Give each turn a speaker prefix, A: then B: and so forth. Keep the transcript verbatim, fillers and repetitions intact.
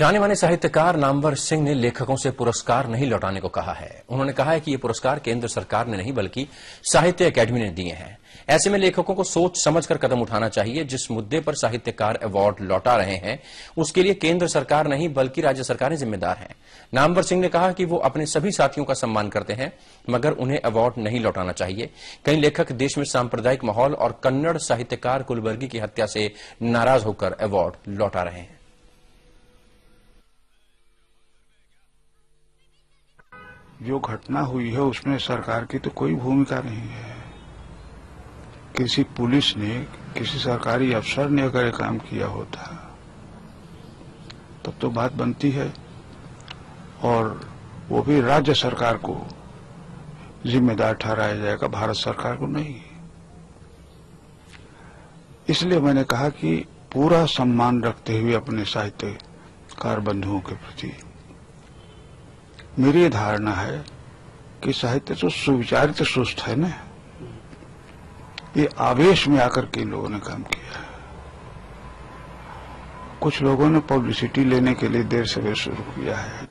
A: जाने माने साहित्यकार नामवर सिंह ने लेखकों से पुरस्कार नहीं लौटाने को कहा है। उन्होंने कहा है कि ये पुरस्कार केंद्र सरकार ने नहीं बल्कि साहित्य अकेडमी ने दिए हैं। ऐसे में लेखकों को सोच समझकर कदम उठाना चाहिए। जिस मुद्दे पर साहित्यकार अवार्ड लौटा रहे हैं उसके लिए केंद्र सरकार नहीं बल्कि राज्य सरकारें जिम्मेदार हैं। नामवर सिंह ने कहा कि वो अपने सभी साथियों का सम्मान करते हैं मगर उन्हें अवार्ड नहीं लौटाना चाहिए। कई लेखक देश में सांप्रदायिक माहौल और कन्नड़ साहित्यकार कुलबर्गी की हत्या से नाराज होकर अवार्ड लौटा रहे हैं।
B: जो घटना हुई है उसमें सरकार की तो कोई भूमिका नहीं है। किसी पुलिस ने, किसी सरकारी अफसर ने अगर ये काम किया होता तब तो बात बनती है, और वो भी राज्य सरकार को जिम्मेदार ठहराया जाएगा, भारत सरकार को नहीं। इसलिए मैंने कहा कि पूरा सम्मान रखते हुए अपने साहित्यकार बंधुओं के प्रति मेरी धारणा है कि साहित्य तो सुविचारित सुस्त है ना, ये आवेश में आकर के लोगों ने काम किया है। कुछ लोगों ने पब्लिसिटी लेने के लिए देर सवेर शुरू किया है।